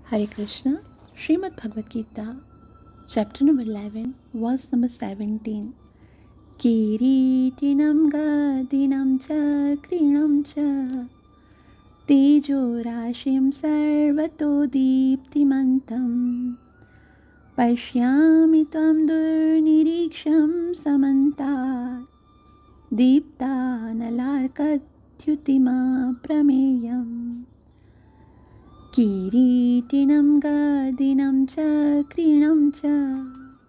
Hare Krishna, Srimad Bhagavad Gita, chapter number 11, verse number 17. Kiritinam gadinam chakrinam cha tejo rashim sarvato deeptimantam pashyami tvam durniriksham samantat deeptanalarkatyutima prameyam. Kiritinam gadinam chakrinam cha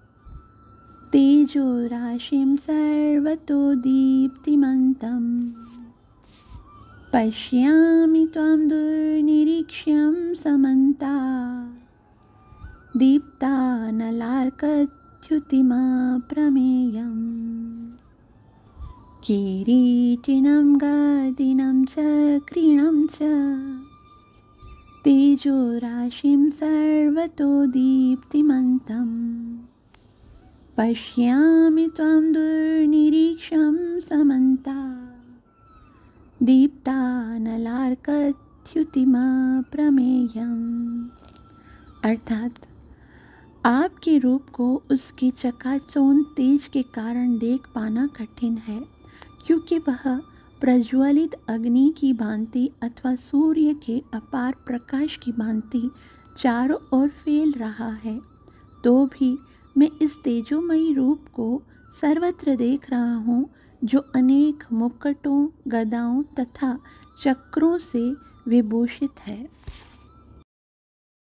tejo rashim sarvato deeptimantam pashyami tvam durniriksham samanta deeptanalarkatyutima prameyam. Kiritinam gadinam chakrinam cha tejo rashim sarvato deeptimantam pashyami tvam durniriksham samanta deeptanalarkatyutima prameyam. अर्थात आपके रूप को उसके चकाचौंध तेज के कारण देख पाना कठिन है, क्योंकि वह प्रज्वलित अग्नि की भांति अथवा सूर्य के अपार प्रकाश की भांति चारों ओर फैल रहा है। तो भी मैं इस तेजोमयी रूप को सर्वत्र देख रहा हूँ, जो अनेक मुकुटों, गदाओं तथा चक्रों से विभूषित है।